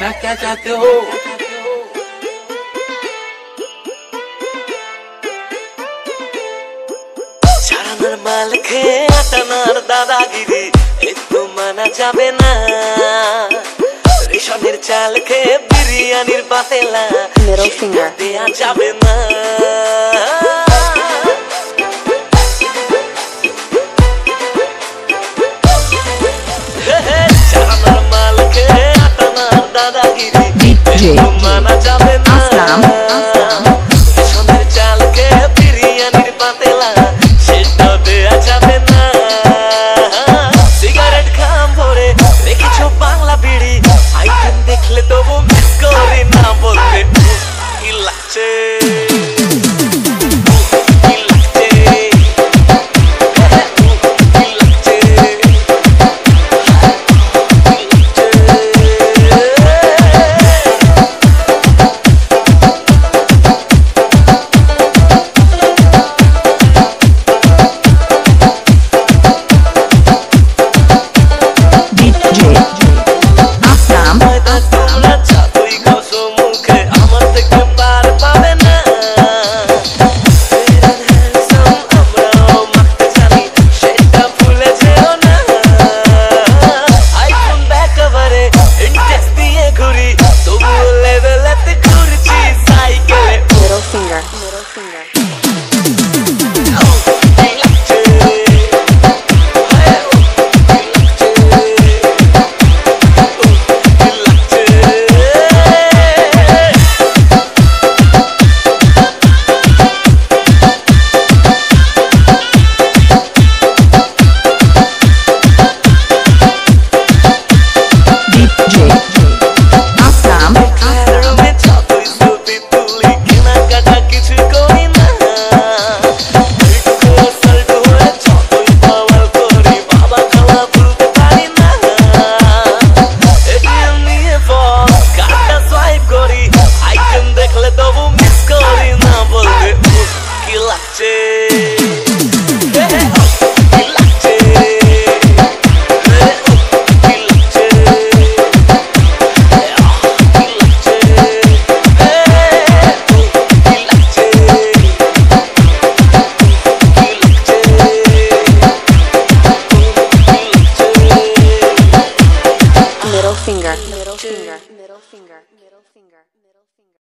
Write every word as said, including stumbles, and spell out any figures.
कहना क्या चाहते हो? ছাড়ানোর মাল খেয়ে আটানার দাদাগিরি একটু মানা যাবে না। রেশনের চাল খেয়ে বিরিয়ানির পাতেলা দেয়া যাবে না। ছাড়ানোর মাল খেয়ে আটানার দাদাগিরি একটু মানা যাবে